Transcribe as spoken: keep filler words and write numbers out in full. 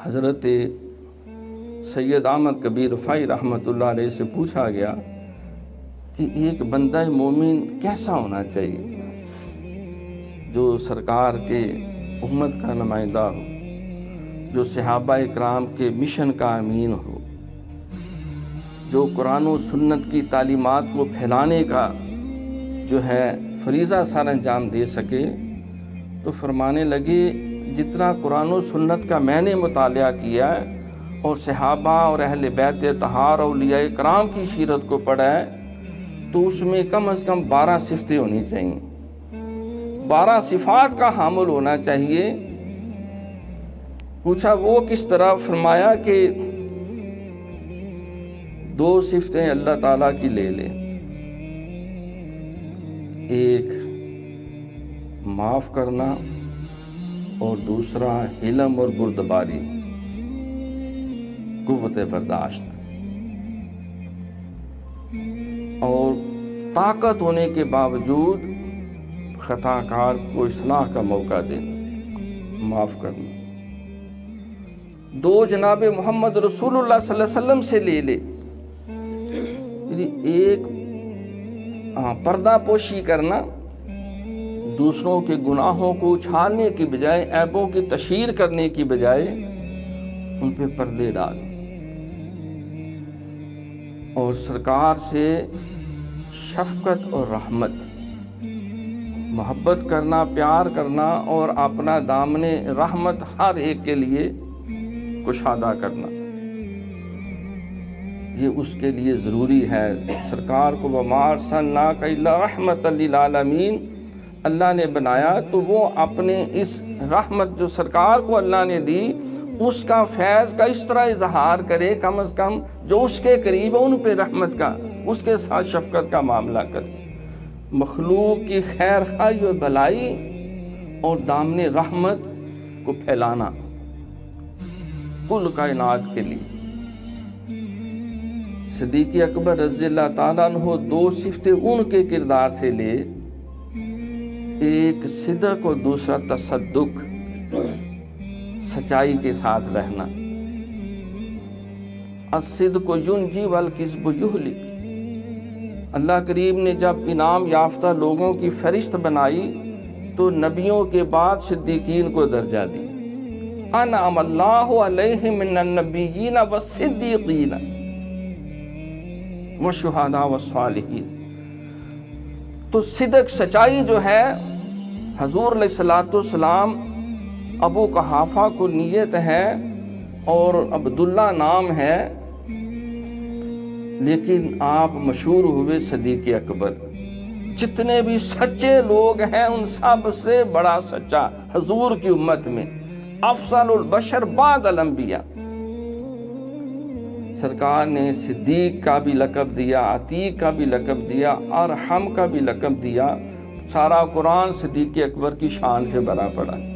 حضرت سید احمد کبیر رفاعی رحمۃ اللہ علیہ سے پوچھا گیا کہ ایک بندہ مومن کیسا ہونا چاہیے جو سرکار کے امت کا نمائندہ ہو، جو صحابہ اکرام کے مشن کا امین ہو، جو قرآن و سنت کی تعلیمات کو پھیلانے کا جو ہے فریضہ سر انجام دے سکے۔ تو فرمانے لگے جتنا قرآن و سنت کا میں نے مطالعہ کیا ہے اور صحابہ اور اہل بیت طہار اولیاء اکرام کی سیرت کو پڑھا ہے تو اس میں کم از کم بارہ صفتیں ہونی چاہیے، بارہ صفات کا حامل ہونا چاہیے۔ پوچھا وہ کس طرح؟ فرمایا کہ دو صفتیں اللہ تعالیٰ کی لے لے، ایک معاف کرنا اور دوسرا حلم اور بردباری، قوت برداشت، اور طاقت ہونے کے باوجود خطا کار کو اصلاح کا موقع دینا، معاف کرنا۔ دو جناب محمد رسول اللہ صلی اللہ علیہ وسلم سے لے لے، یعنی ایک پردہ پوشی کرنا، دوسروں کے گناہوں کو اچھالنے کی بجائے، عیبوں کی تشہیر کرنے کی بجائے ان پہ پردے ڈال، اور سرکار سے شفقت اور رحمت، محبت کرنا، پیار کرنا، اور اپنا دامن رحمت ہر ایک کے لیے کشادہ کرنا، یہ اس کے لیے ضروری ہے۔ سرکار کو وَمَا أَرْسَلْنَاكَ إِلَّا رَحْمَةً لِلْعَالَمِينَ اللہ نے بنایا، تو وہ اپنے اس رحمت جو سرکار کو اللہ نے دی اس کا فیض کا اس طرح اظہار کرے، کم از کم جو اس کے قریب ہے ان پہ رحمت کا، اس کے ساتھ شفقت کا معاملہ کرے، مخلوق کی خیر خواہی اور بھلائی اور دامن رحمت کو پھیلانا کل کائنات کے لیے۔ صدیق اکبر رضی اللہ تعالیٰ عنہ دو صفتیں ان کے کردار سے لے، ایک صدق اور دوسرا تصدق، سچائی کے ساتھ رہنا۔ الصدق ینجی والکذب یہلک، اللہ کریم نے جب انعام یافتہ لوگوں کی فہرست بنائی تو نبیوں کے بعد صدیقین کو درجہ دی، انعم اللہ علیہم من النبیین والصدیقین والشہداء والصالحین۔ تو صدق، سچائی جو ہے، حضور علیہ السلام ابو قحافہ کو نیت ہے اور عبداللہ نام ہے، لیکن آپ مشہور ہوئے صدیق اکبر۔ جتنے بھی سچے لوگ ہیں ان سب سے بڑا سچا حضور کی امت میں افضل البشر بعد الانبیاء، سرکار نے صدیق کا بھی لقب دیا، عتیق کا بھی لقب دیا، ارحم کا بھی لقب دیا۔ سارا قرآن صدیق اکبر کی شان سے بھرا پڑا۔